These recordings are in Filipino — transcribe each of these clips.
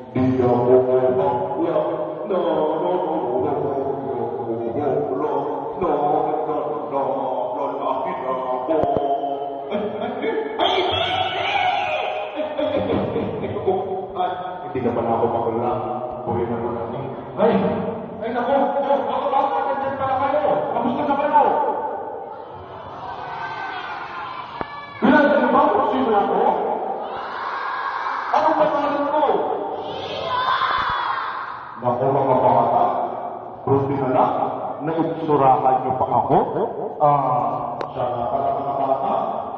Di ako bakla, no, no, no, lalaki na ako. Hindi na pala ako bakla. Buhay na mo natin. Ay, naku! Mga bata, nandiyan pala kayo! Kamusta na kayo? Kilala niyo ba kung sino ako? Anong pangalan ko? Naku mga bata, buti na lang, naigsurakan niyo pa ako. Sana pala mga bata.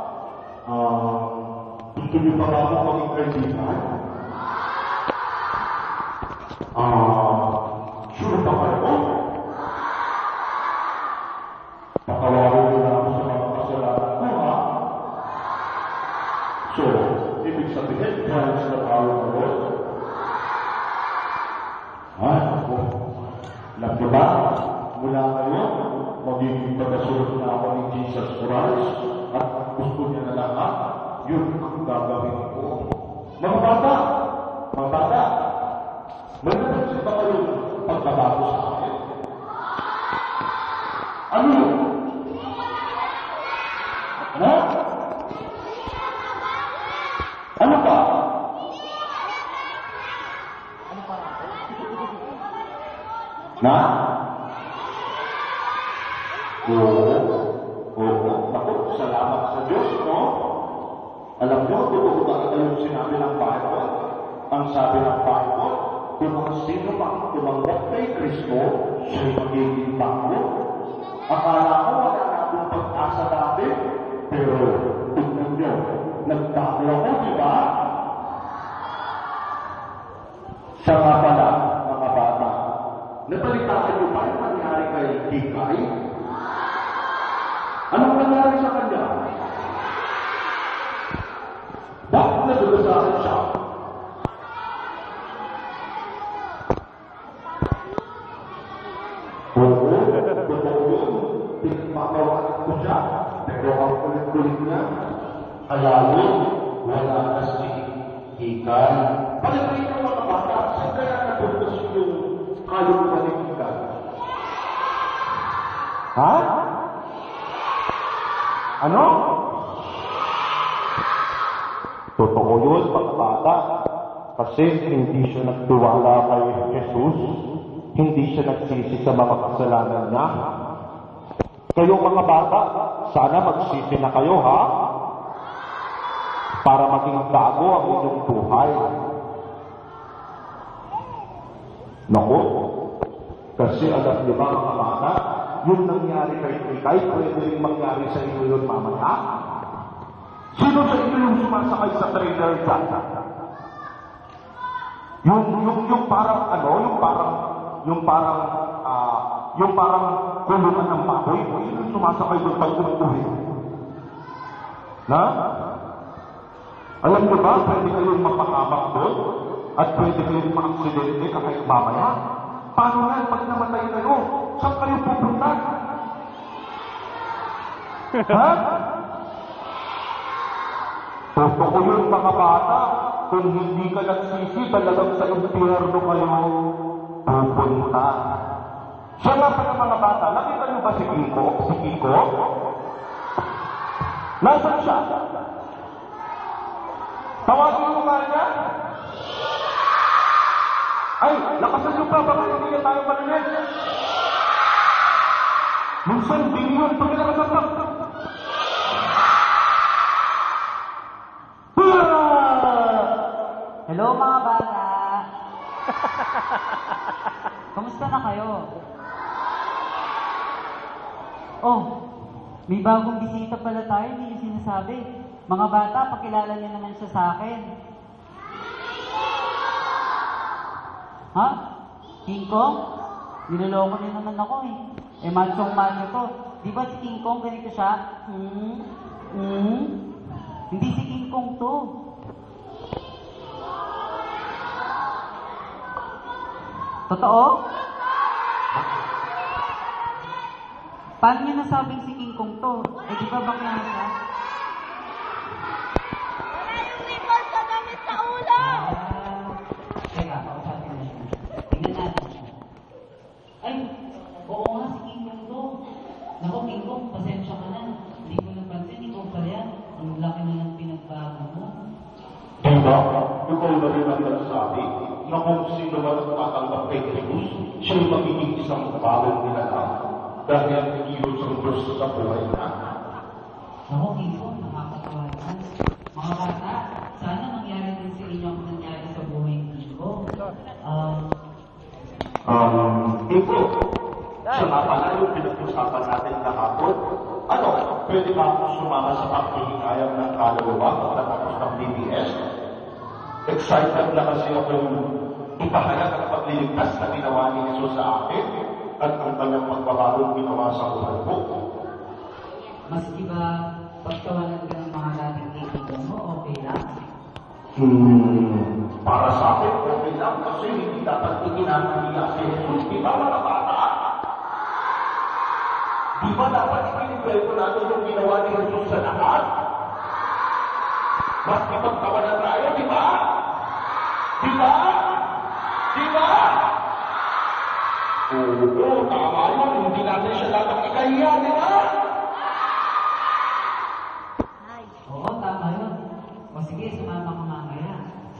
Gusto niyo pa ako maging kaibigan? Sure pa kayo? Patawarin niyo na ako sa mga kasalanan ko, ha? So, ibig sabihin, friends na tayo ngayon. Ako. Alam niyo ba? Mula ngayon, magiging pagkasunod na ako ni Jesus Christ at gusto niya na lahat, yun ang gagawin ko. Mga bata! May napansin ba kayo pagkabago sa akin? Ano yun? Ha? Ano pa? Na? Oo. Naku, salamat sa Diyos, no? Alam niyo, totoo talaga yung sinabi ng Bible. Ang sabi ng Bible, kung ang sino mang tumanggap kay Kristo, siya'y magiging bago. Akala ko wala na akong pag-asa dati, pero tignan niyo, nagbago ako, di ba? Siya nga pala, mga bata, nabalitaan niyo ba yung nangyari kay Hikay? Anong nangyari sa kanya? Bakit nadulasaan siya? Oo, totoo yun. Pinagmamawalan ko siya. Pero ang kulit-kulit niya, kaya yun, wala na si Hikay. Palagay ng mga bata, saan kaya natutos yung kaluluwa ni Hikay? Ha? Ano? Totoo yun, mga bata. Kasi hindi siya nagtiwala kay Jesus. Hindi siya nagsisi sa mga kasalanan niya. Kayo mga bata, sana magsisi na kayo, ha? Para maging bago ang inyong buhay. Naku, kasi alam niyo ba mga bata, yung nangyari kay Hikay, pwede rin mangyari sa inyo yun mamaya. Sino sa inyo yung sumasakay sa trailer dyan? Yung parang ano, yung parang kulungan ng baboy. Sino yung sumasakay doon pag umuwi? Na? Alam niyo ba, pwede kayong mapahamak doon? At pwede kayong ma-aksidente kahit mamaya? Paano yan pag namatay kayo? Saan kayo pupunta? Ha? Totoo yun mga bata. Kung hindi ka nagsisi, talagang sa impyerno kayo pupunta. Siya nga pala mga bata, nakita niyo ba si Kiko? Si Kiko? Nasaan siya? Tawagin mo nga niya? Ay, lakasan niyo pa, baka hindi niya tayo marinig. Minsan, hindi yun, pag nilakasan lang. Hello mga bata! Kamusta na kayo? Oh, may bagong bisita pala tayo, hindi niyo sinasabi. Mga bata, pakilala niyo naman siya sa akin. Ha? King Kong? Niloloko niyo naman ako eh. Eh, machong-macho to. Di ba si King Kong ganito siya? Hindi si King Kong to. Totoo? Paano niyo nasabing si King Kong to? Eh, di ba bakla na siya? Wala yung ribbon sa damit sa ulo! Teka. ang nagsabi na kung sino man ang tatanggap kay Jesus, siya'y magiging isang bagong nilalang dahil iyon ang Diyos sa buhay na. Ako, Kiko, nakakatawa yan. Mga bata, sana mangyari din sa inyo ang nangyari sa buhay ni Kiko. Iko, siya nga pala yung pinag-usapan natin kahapon. Ano, pwede ba akong sumama sa pagkihingayang ng kaluluwa pagkatapos ng DBS? Excited na kasi akong ipahayag ang pagliligtas na ginawa ni Jesus sa akin at ang kanyang pagbabagong ginawa sa buhay ko. Maski ba pagtawanan ka ng mga dating kaibigan mo, okay lang? Para sa akin, okay lang kasi hindi dapat ikinakaliya si Jesus. Di ba mga bata? Di ba dapat ikinigwelto natin yung ginawa ni Jesus sa lahat? Mas ipagtawanan tayo, di ba? Di ba? Di ba? Oo, tama yun. Hindi natin siya dapat ikahiya, di ba? Oo, tama yun. O sige, sumama ka mamaya.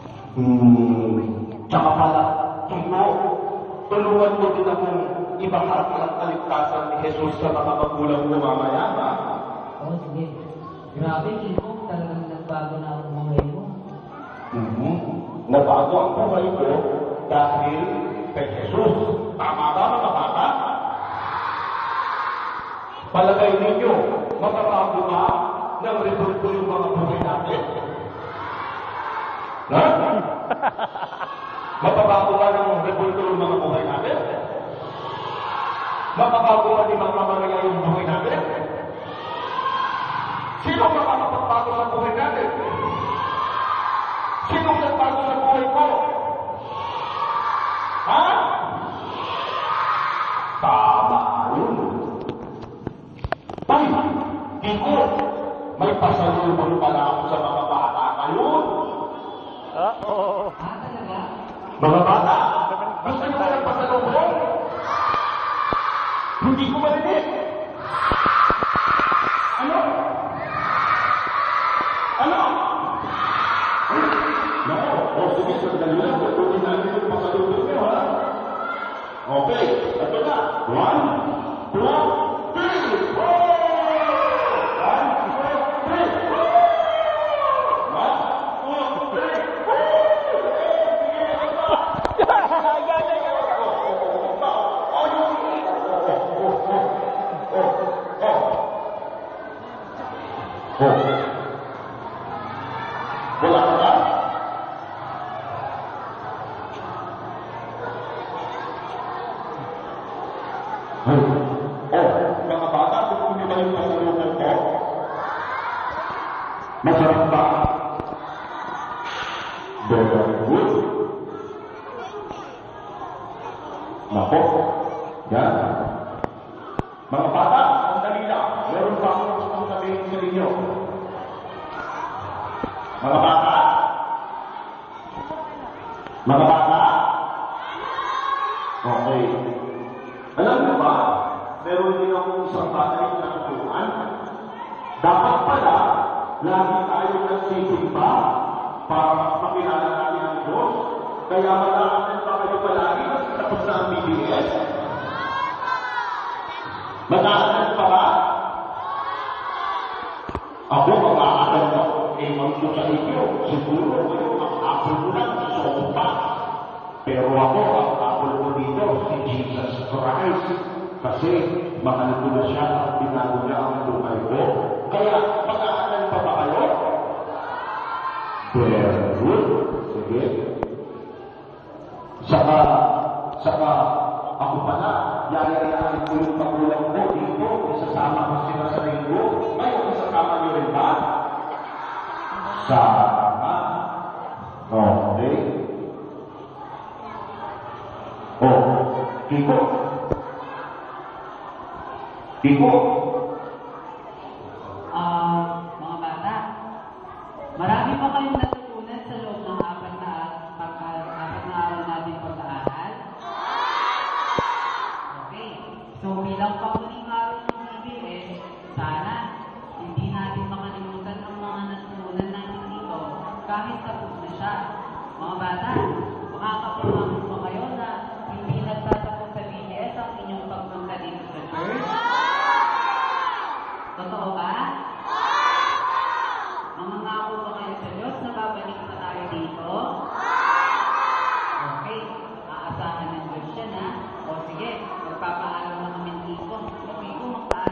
Tsaka pala, Kiko, tulungan mo din akong ibahagi ang kaligtasan ni Jesus sa mga magulang mo mamaya, ba? Oo, sige. Grabe, Kiko, talagang nagbago na ang buhay mo. Nabago ang buhay ko dahil kay Jesus. Tama ba, mga bata? Palagay ninyo, mababago ba ng resulto yung mga buhay natin? Ha? Mababago ba ng resulto yung mga buhay natin? Mababago ba ni mga mamaya yung buhay natin? Sino makakapagbago sa buhay natin? Sino nagbago sa buhay ko? Ha? Tama yun. Ay, Kiko, may pasalubong pala ako sa mga bata ngayon. Talaga? Mga bata, gusto niyo ba ng pasalubong? Hindi ko marinig. Ano? Ano? No, o sige, sandali lang. Tutunin natin yung pasalubong niyo, ha? Okay, ito na. 1, 2, 3. Wala ka ba? Mga bata, gusto niyo ba yung pasalubong ko? Masarap ba? Very good. Nako. Yan. Mga bata, sandali lang. Meron pa akong gusto sabihin sa inyo. Mga bata? Mga bata? Okay. Alam mo ba, meron din akong isang bagay na natutunan. Dapat pala, lagi tayo nagsisimba para makilala natin ang Diyos. Kaya mag-aaral pa kayo palagi tapos na ang BBS. Mag-aaral pa ba? Ako mag-aaral na ewan ko sa inyo. Siguro kayo ang apple ko lang sa sopa. Pero ako, ang apple ko dito, si Jesus Christ. Kasi mahal ko na siya at binago niya ang buhay ko. Kaya mag-aaral pa ba kayo? Very good. Sige. Saka, ako pala, yayayaan ko yung magulang ko dito. Isasama ko sila sa linggo. Ngayon, isasama niyo rin ba? Sama. Okay. Oh, Kiko. Kiko. Mga bata, marami pa kayong natutunan sa loob ng apat na araw natin pag-aaral? Okay. So, bilang panguling araw ng DBS, sana hindi natin makalimutan ang mga natutunan natin dito kahit tapos na siya. Mga bata, bata, makakapangako ba kayo na hindi nagtatapos sa BTS ang inyong pagpunta dito sa church? Totoo ba? Mangangako ba kayo sa Diyos na babalik pa tayo dito?